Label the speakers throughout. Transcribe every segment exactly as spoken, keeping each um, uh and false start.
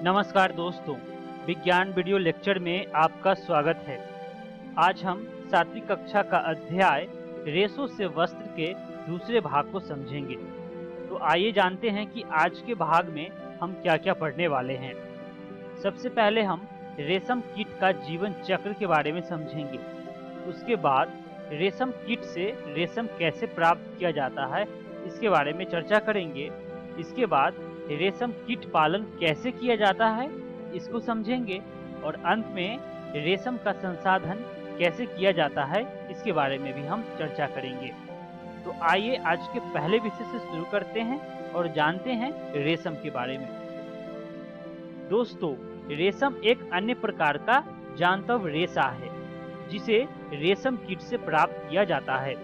Speaker 1: नमस्कार दोस्तों, विज्ञान वीडियो लेक्चर में आपका स्वागत है। आज हम सातवीं कक्षा का अध्याय रेशों से वस्त्र के दूसरे भाग को समझेंगे। तो आइए जानते हैं कि आज के भाग में हम क्या क्या पढ़ने वाले हैं। सबसे पहले हम रेशम कीट का जीवन चक्र के बारे में समझेंगे। उसके बाद रेशम कीट से रेशम कैसे प्राप्त किया जाता है इसके बारे में चर्चा करेंगे। इसके बाद रेशम कीट पालन कैसे किया जाता है इसको समझेंगे और अंत में रेशम का संसाधन कैसे किया जाता है इसके बारे में भी हम चर्चा करेंगे। तो आइए आज के पहले विषय से शुरू करते हैं और जानते हैं रेशम के बारे में। दोस्तों, रेशम एक अन्य प्रकार का जांतव रेशा है जिसे रेशम कीट से प्राप्त किया जाता है।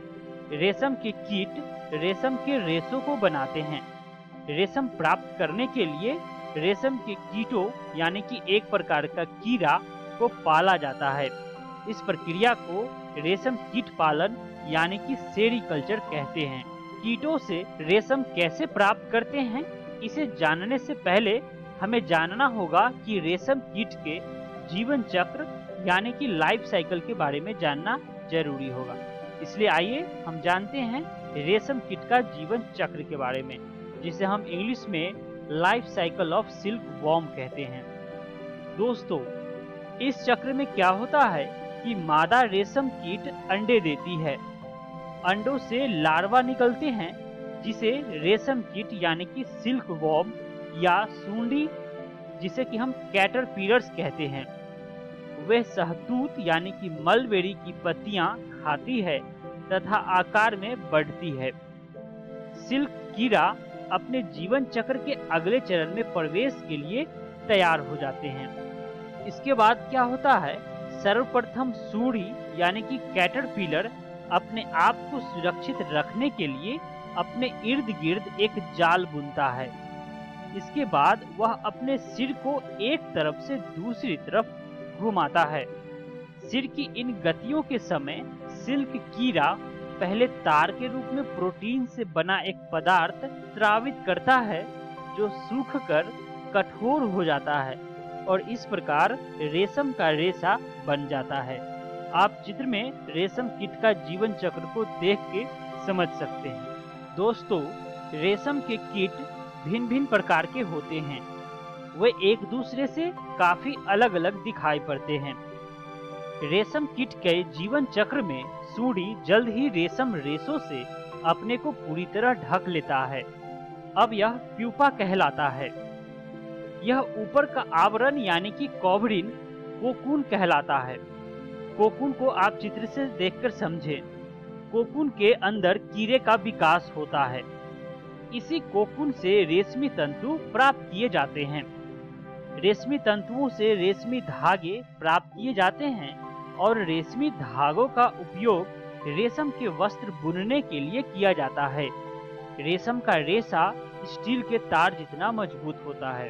Speaker 1: रेशम के कीट रेशम के रेशों को बनाते हैं। रेशम प्राप्त करने के लिए रेशम के कीटों यानी कि एक प्रकार का कीड़ा को पाला जाता है। इस प्रक्रिया को रेशम कीट पालन यानी कि सेरीकल्चर कहते हैं। कीटों से रेशम कैसे प्राप्त करते हैं इसे जानने से पहले हमें जानना होगा कि रेशम कीट के जीवन चक्र यानी कि लाइफ साइकिल के बारे में जानना जरूरी होगा। इसलिए आइए हम जानते हैं रेशम कीट का जीवन चक्र के बारे में, जिसे हम इंग्लिश में life cycle of silkworm कहते हैं। दोस्तों, इस चक्र में क्या होता है कि मादा रेशम कीट अंडे देती है। अंडों से लार्वा निकलते हैं जिसे रेशम कीट यानी कि सिल्क वॉर्म या सूंडी जिसे कि हम कैटरपिलर्स कहते हैं वे शहतूत यानी कि मलबेरी की पत्तियां खाती है तथा आकार में बढ़ती है। सिल्क कीड़ा अपने जीवन चक्र के अगले चरण में प्रवेश के लिए तैयार हो जाते हैं। इसके बाद क्या होता है, सर्वप्रथम सूंडी यानी कि कैटरपिलर अपने आप को सुरक्षित रखने के लिए अपने इर्द गिर्द एक जाल बुनता है। इसके बाद वह अपने सिर को एक तरफ से दूसरी तरफ घुमाता है। सिर की इन गतियों के समय सिल्क कीड़ा पहले तार के रूप में प्रोटीन से बना एक पदार्थ स्रावित करता है जो सूखकर कठोर हो जाता है और इस प्रकार रेशम का रेशा बन जाता है। आप चित्र में रेशम कीट का जीवन चक्र को देख के समझ सकते हैं। दोस्तों, रेशम के कीट भिन्न भिन्न प्रकार के होते हैं। वे एक दूसरे से काफी अलग अलग दिखाई पड़ते हैं। रेशम कीट के जीवन चक्र में सूंडी जल्द ही रेशम रेशों से अपने को पूरी तरह ढक लेता है। अब यह प्यूपा कहलाता है। यह ऊपर का आवरण यानी कि कवरिंग कोकून कहलाता है। कोकून को आप चित्र से देखकर समझें। कोकून के अंदर कीड़े का विकास होता है। इसी कोकून से रेशमी तंतु प्राप्त किए जाते हैं। रेशमी तंतुओं से रेशमी धागे प्राप्त किए जाते हैं और रेशमी धागों का उपयोग रेशम के वस्त्र बुनने के लिए किया जाता है। रेशम का रेशा स्टील के तार जितना मजबूत होता है।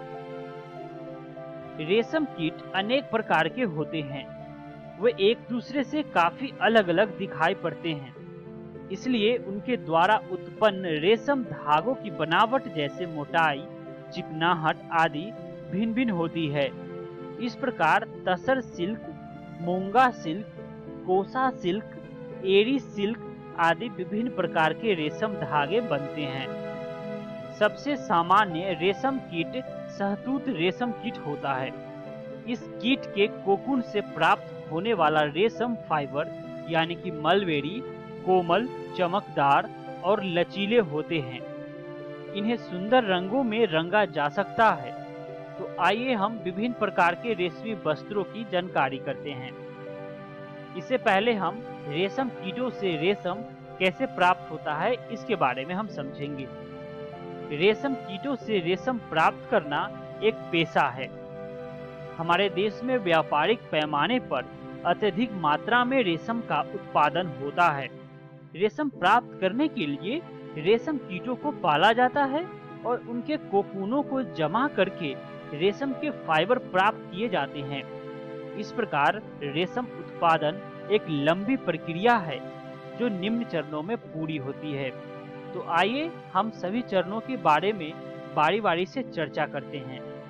Speaker 1: रेशम कीट अनेक प्रकार के होते हैं। वे एक दूसरे से काफी अलग अलग दिखाई पड़ते हैं। इसलिए उनके द्वारा उत्पन्न रेशम धागों की बनावट जैसे मोटाई, चिकनाहट आदि भिन्न भिन्न होती है। इस प्रकार tasar silk, muga silk, kosa silk, eri silk आदि विभिन्न प्रकार के रेशम धागे बनते हैं। सबसे सामान्य रेशम कीट शहतूत रेशम कीट होता है। इस कीट के कोकून से प्राप्त होने वाला रेशम फाइबर यानी कि मलबेरी कोमल, चमकदार और लचीले होते हैं। इन्हें सुंदर रंगों में रंगा जा सकता है। तो आइए हम विभिन्न प्रकार के रेशमी वस्त्रों की जानकारी करते हैं। इससे पहले हम रेशम कीटों से रेशम कैसे प्राप्त होता है इसके बारे में हम समझेंगे। रेशम कीटों से रेशम प्राप्त करना एक पेशा है। हमारे देश में व्यापारिक पैमाने पर अत्यधिक मात्रा में रेशम का उत्पादन होता है। रेशम प्राप्त करने के लिए रेशम कीटों को पाला जाता है और उनके कोकूनों को जमा करके रेशम के फाइबर प्राप्त किए जाते हैं। इस प्रकार रेशम उत्पादन एक लंबी प्रक्रिया है जो निम्न चरणों में पूरी होती है। तो आइए हम सभी चरणों के बारे में बारी बारी से चर्चा करते हैं।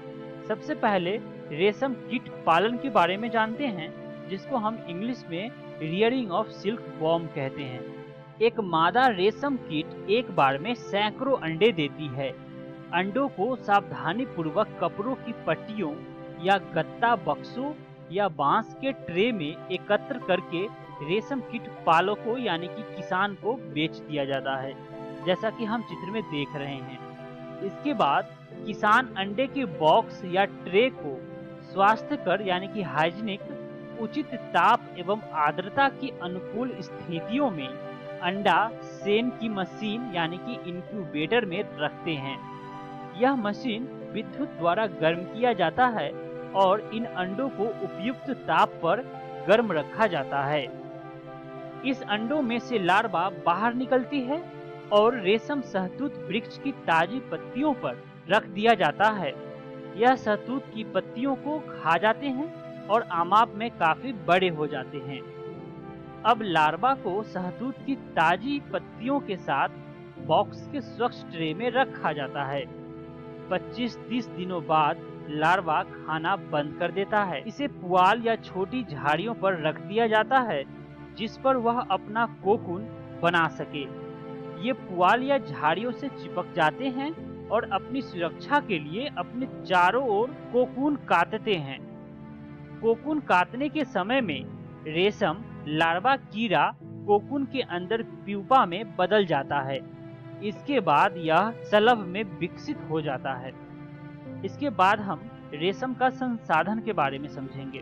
Speaker 1: सबसे पहले रेशम कीट पालन के बारे में जानते हैं, जिसको हम इंग्लिश में रियरिंग ऑफ सिल्क वॉर्म कहते हैं। एक मादा रेशम कीट एक बार में सैकड़ों अंडे देती है। अंडों को सावधानी पूर्वक कपड़ों की पट्टियों या गत्ता बक्सों या बांस के ट्रे में एकत्र करके रेशम कीट पालकों यानी कि किसान को बेच दिया जाता है, जैसा कि हम चित्र में देख रहे हैं। इसके बाद किसान अंडे के बॉक्स या ट्रे को स्वास्थ्यकर यानी कि हाइजीनिक, उचित ताप एवं आर्द्रता की अनुकूल स्थितियों में अंडा सेन की मशीन यानी कि इंक्यूबेटर में रखते हैं। यह मशीन विद्युत द्वारा गर्म किया जाता है और इन अंडों को उपयुक्त ताप पर गर्म रखा जाता है। इस अंडों में से लार्वा बाहर निकलती है और रेशम शहतूत वृक्ष की ताजी पत्तियों पर रख दिया जाता है। यह शहतूत की पत्तियों को खा जाते हैं और आमाप में काफी बड़े हो जाते हैं। अब लार्वा को शहतूत की ताजी पत्तियों के साथ बॉक्स के स्वच्छ ट्रे में रखा जाता है। पच्चीस तीस दिनों बाद लार्वा खाना बंद कर देता है। इसे पुआल या छोटी झाड़ियों पर रख दिया जाता है, जिस पर वह अपना कोकून बना सके। ये पुआल या झाड़ियों से चिपक जाते हैं और अपनी सुरक्षा के लिए अपने चारों ओर कोकून काटते हैं। कोकून काटने के समय में रेशम लार्वा कीड़ा कोकून के अंदर प्यूपा में बदल जाता है। इसके बाद यह शलभ में विकसित हो जाता है। इसके बाद हम रेशम का संसाधन के बारे में समझेंगे।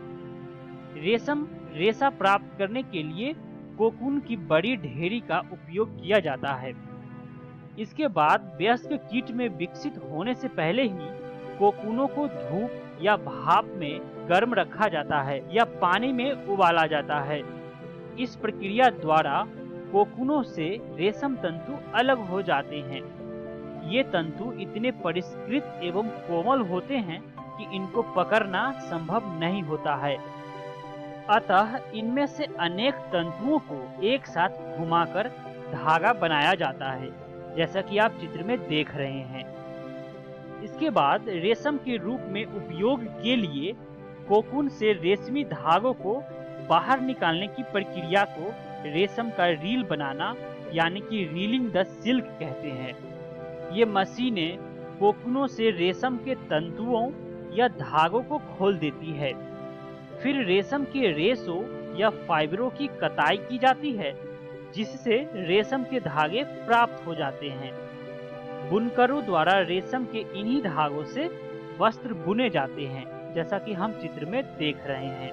Speaker 1: रेशम रेशा प्राप्त करने के लिए कोकून की बड़ी ढेरी का उपयोग किया जाता है। इसके बाद वयस्क कीट में विकसित होने से पहले ही कोकूनों को धूप या भाप में गर्म रखा जाता है या पानी में उबाला जाता है। इस प्रक्रिया द्वारा कोकूनों से रेशम तंतु अलग हो जाते हैं। ये तंतु इतने परिष्कृत एवं कोमल होते हैं कि इनको पकड़ना संभव नहीं होता है। अतः इनमें से अनेक तंतुओं को एक साथ घुमाकर धागा बनाया जाता है, जैसा कि आप चित्र में देख रहे हैं। इसके बाद रेशम के रूप में उपयोग के लिए कोकून से रेशमी धागों को बाहर निकालने की प्रक्रिया को रेशम का रील बनाना यानी कि रीलिंग द सिल्क कहते हैं। ये मशीनें कोकूनों से रेशम के तंतुओं या धागों को खोल देती है। फिर रेशम के रेशों या फाइबरों की कताई की जाती है, जिससे रेशम के धागे प्राप्त हो जाते हैं। बुनकरों द्वारा रेशम के इन्हीं धागों से वस्त्र बुने जाते हैं, जैसा कि हम चित्र में देख रहे हैं।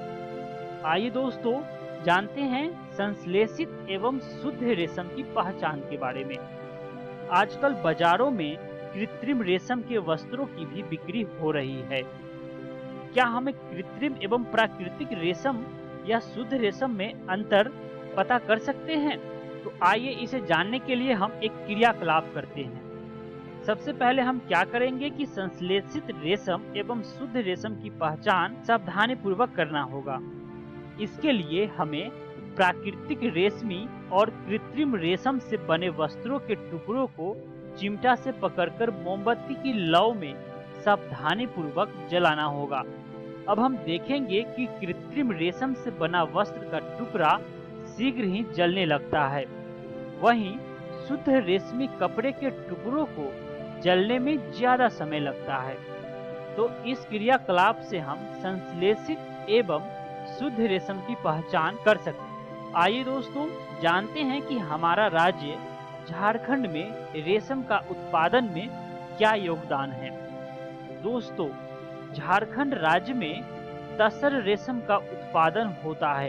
Speaker 1: आइए दोस्तों जानते हैं संश्लेषित एवं शुद्ध रेशम की पहचान के बारे में। आजकल बाजारों में कृत्रिम रेशम के वस्त्रों की भी बिक्री हो रही है। क्या हमें कृत्रिम एवं प्राकृतिक रेशम या शुद्ध रेशम में अंतर पता कर सकते हैं? तो आइए इसे जानने के लिए हम एक क्रियाकलाप करते हैं। सबसे पहले हम क्या करेंगे कि संश्लेषित रेशम एवं शुद्ध रेशम की पहचान सावधानी पूर्वक करना होगा। इसके लिए हमें प्राकृतिक रेशमी और कृत्रिम रेशम से बने वस्त्रों के टुकड़ों को चिमटा से पकड़कर मोमबत्ती की लौ में सावधानी पूर्वक जलाना होगा। अब हम देखेंगे कि कृत्रिम रेशम से बना वस्त्र का टुकड़ा शीघ्र ही जलने लगता है, वहीं शुद्ध रेशमी कपड़े के टुकड़ों को जलने में ज्यादा समय लगता है। तो इस क्रियाकलाप से हम संश्लेषित एवं शुद्ध रेशम की पहचान कर सकते हैं। आइए दोस्तों जानते हैं कि हमारा राज्य झारखंड में रेशम का उत्पादन में क्या योगदान है। दोस्तों झारखंड राज्य में तसर रेशम का उत्पादन होता है।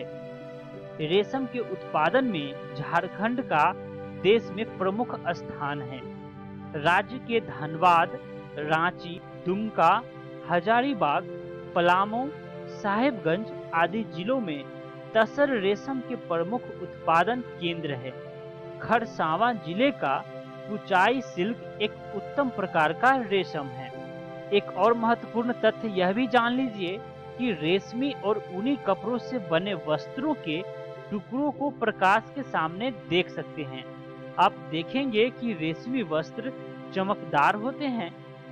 Speaker 1: रेशम के उत्पादन में झारखंड का देश में प्रमुख स्थान है। राज्य के धनबाद, रांची, दुमका, हजारीबाग, पलामू, साहेबगंज आदि जिलों में तसर रेशम के प्रमुख उत्पादन केंद्र है। खरसावां जिले का कुचाई सिल्क एक उत्तम प्रकार का रेशम है। एक और महत्वपूर्ण तथ्य यह भी जान लीजिए कि रेशमी और ऊनी कपड़ों से बने वस्त्रों के टुकड़ों को प्रकाश के सामने देख सकते हैं। आप देखेंगे कि रेशमी वस्त्र चमकदार होते हैं,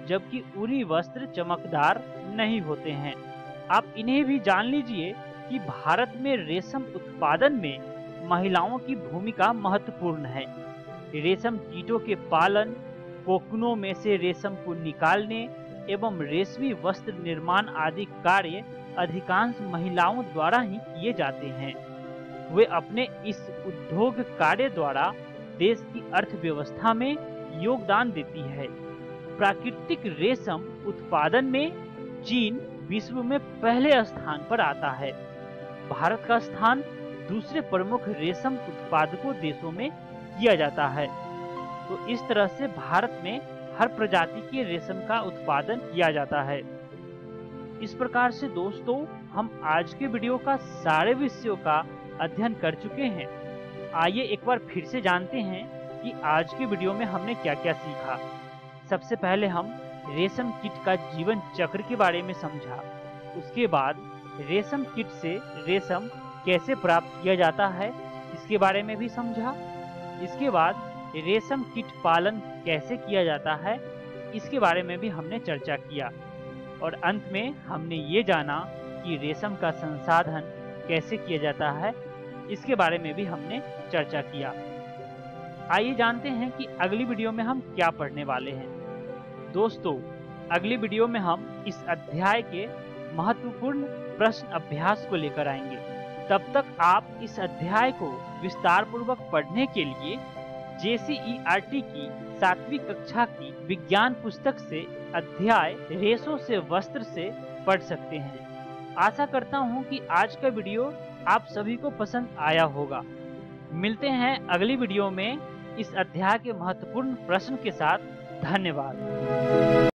Speaker 1: जबकि ऊनी वस्त्र चमकदार नहीं होते हैं। आप इन्हें भी जान लीजिए कि भारत में रेशम उत्पादन में महिलाओं की भूमिका महत्वपूर्ण है। रेशम कीटों के पालन, कोकूनों में से रेशम को निकालने एवं रेशमी वस्त्र निर्माण आदि कार्य अधिकांश महिलाओं द्वारा ही किए जाते हैं। वे अपने इस उद्योग कार्य द्वारा देश की अर्थव्यवस्था में योगदान देती है। प्राकृतिक रेशम उत्पादन में चीन विश्व में पहले स्थान पर आता है। भारत का स्थान दूसरे प्रमुख रेशम उत्पादकों देशों में किया जाता है। तो इस तरह से भारत में हर प्रजाति के रेशम का उत्पादन किया जाता है। इस प्रकार से दोस्तों, हम आज के वीडियो का सारे विषयों का अध्ययन कर चुके हैं। आइए एक बार फिर से जानते हैं कि आज के वीडियो में हमने क्या क्या सीखा। सबसे पहले हम रेशम कीट का जीवन चक्र के बारे में समझा। उसके बाद रेशम कीट से रेशम कैसे प्राप्त किया जाता है इसके बारे में भी समझा। इसके बाद रेशम कीट पालन कैसे किया जाता है इसके बारे में भी हमने चर्चा किया। और अंत में हमने ये जाना कि रेशम का संसाधन कैसे किया जाता है, इसके बारे में भी हमने चर्चा किया। आइए जानते हैं कि अगली वीडियो में हम क्या पढ़ने वाले हैं। दोस्तों, अगली वीडियो में हम इस अध्याय के महत्वपूर्ण प्रश्न अभ्यास को लेकर आएंगे। तब तक आप इस अध्याय को विस्तार पूर्वक पढ़ने के लिए जे सी ई आर टी की सातवीं कक्षा की विज्ञान पुस्तक से अध्याय रेशों से वस्त्र से पढ़ सकते हैं। आशा करता हूं कि आज का वीडियो आप सभी को पसंद आया होगा। मिलते हैं अगली वीडियो में इस अध्याय के महत्वपूर्ण प्रश्न के साथ। धन्यवाद।